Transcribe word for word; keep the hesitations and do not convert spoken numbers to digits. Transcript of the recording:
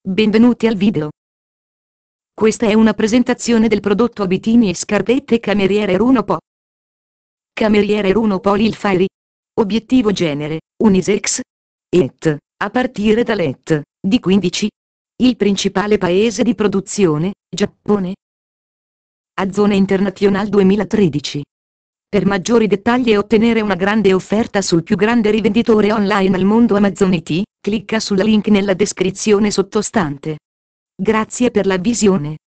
Benvenuti al video. Questa è una presentazione del prodotto abitini e scarpette Cameriere Runopo. Cameriere Runopo Lil Fairy. Obiettivo genere, unisex. Et, a partire dall'et, di quindici. Il principale paese di produzione, Giappone. A Zone International duemilatredici. Per maggiori dettagli e ottenere una grande offerta sul più grande rivenditore online al mondo Amazon I T, clicca sul link nella descrizione sottostante. Grazie per la visione.